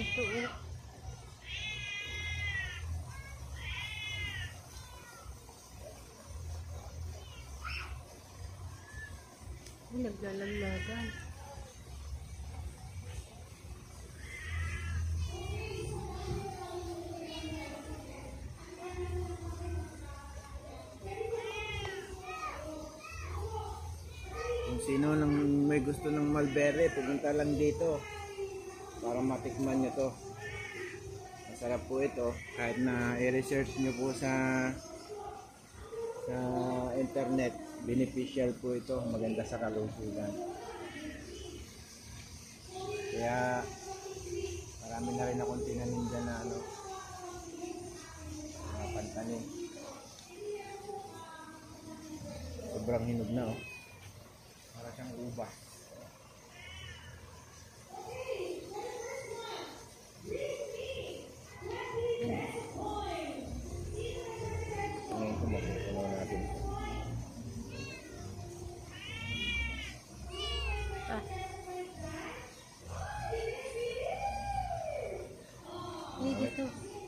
Ito oh. Ay, naglalaglagan. Kung sino nang may gusto ng mulberry, pumunta lang dito para matikman nyo to. Masarap po ito kahit na i-research nyo po sa internet. Beneficial po ito, maganda sa kalusugan. Kaya marami na rin akong tinanim dyan na mga pantanim. Sobrang hinog na oh. Para siyang ubas. Ngayon ko mapupunaw natin ito. Ay, dito.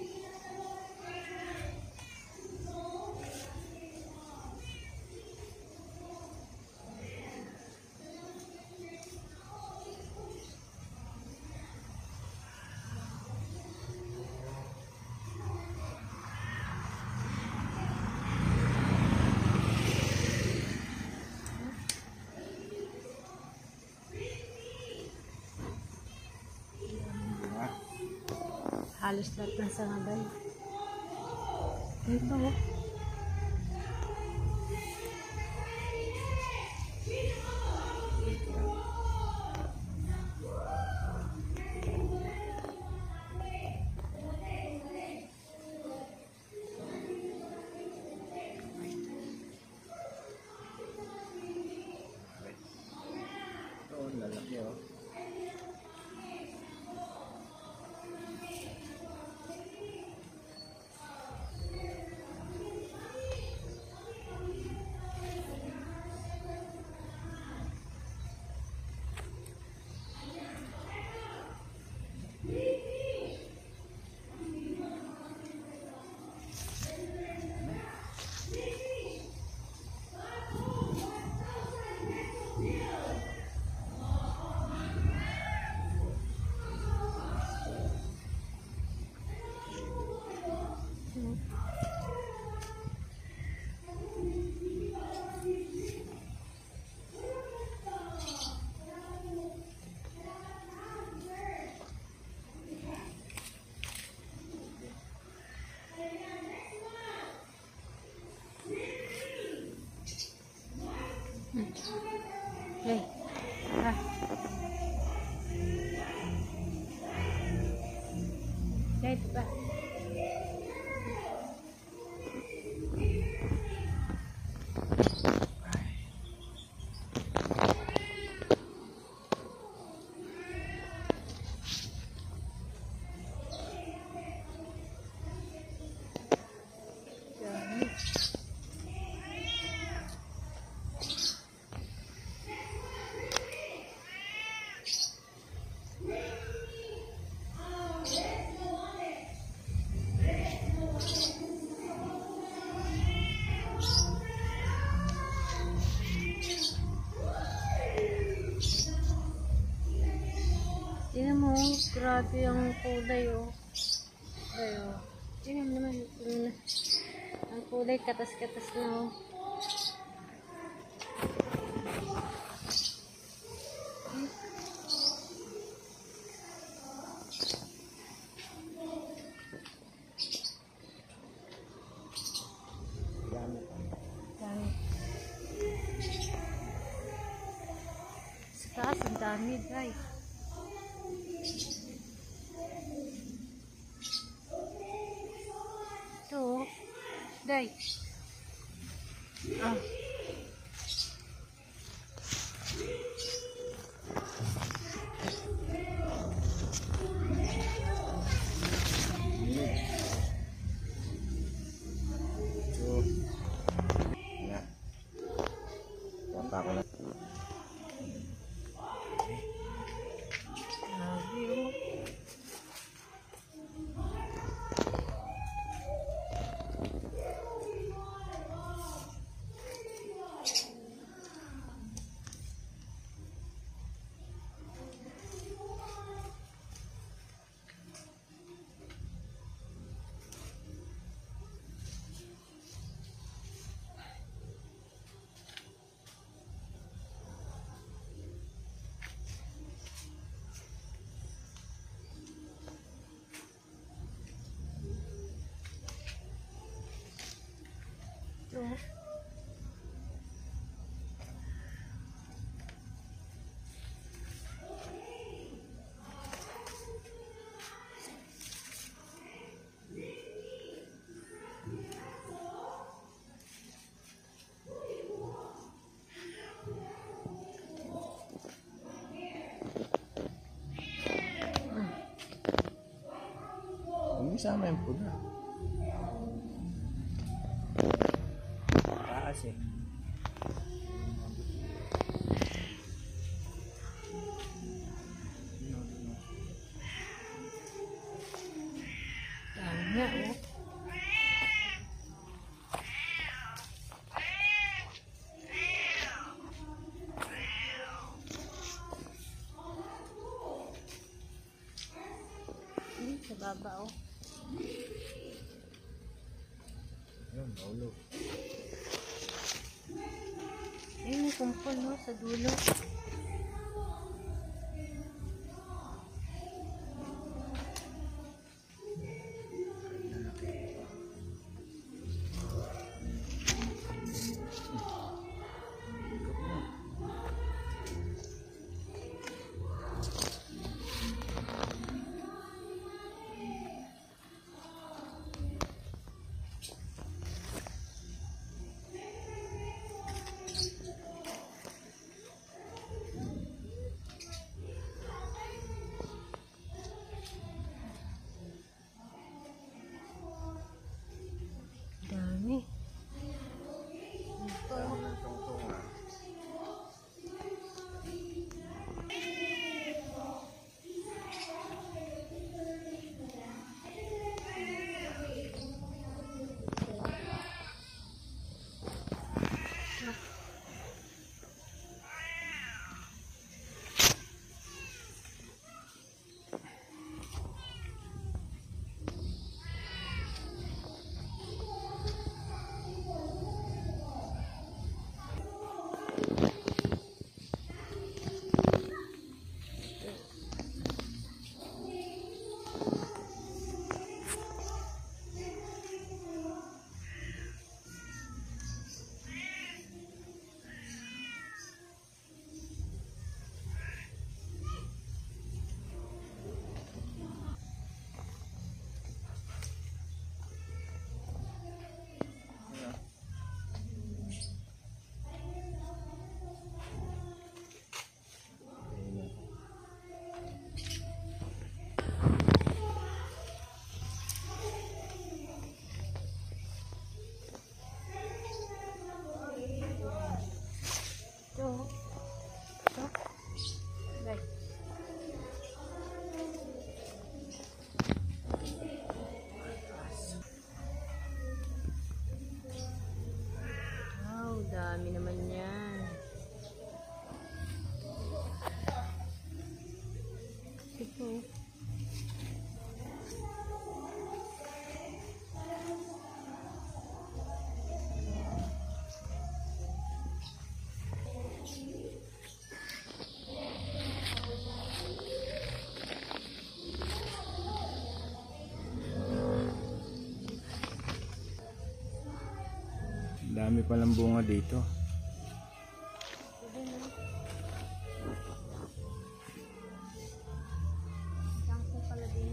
Halos lahat ng sangabay. Ito oh. Ito, lalaki oh. Hey. Ah. Dito pa. Tingnan mo, grabe ang kulay oh. Ayo. Tingnan mo naman, ang kulay katas-katas na oh. Dami. Sa taas, ang dami guys. Ito, day. Ah. Ako na. Grabe oh. Sama yung pula. Taas eh. Dami nga, oh. Sa baba, oh. Ayun, maulog. Ayun, may kumpol, no, sa dulo. Dami. Dami ng tungtungan. Ito. Ito. Right. Wow, dami naman yan. Ito. Dami palang bunga dito. Ito na. Sangko pala din.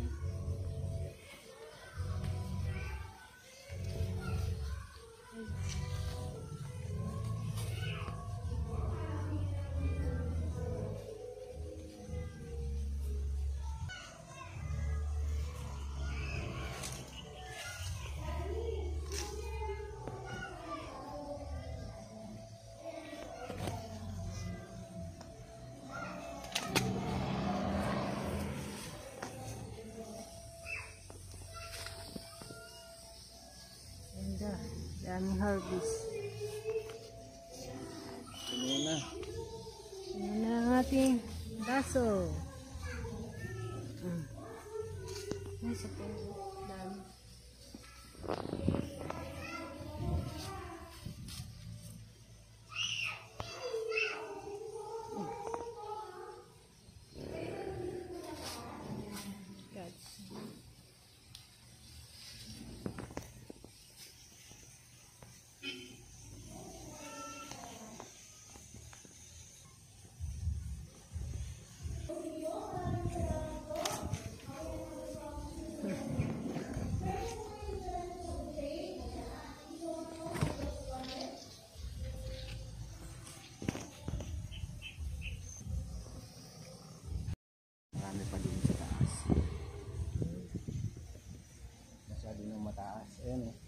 Ganda. Daming harvest. Ano na? Yan na ang ating baso. Ay, sa puso. Dami. Ayan oh.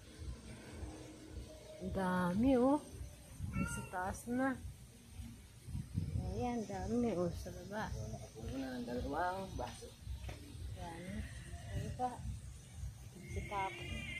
Ang dami oh. Nasa taas na. Ayan, dami oh sa baba. So, nakapuno na ng dalawang baso. Yan. Ano pa? Si Papa.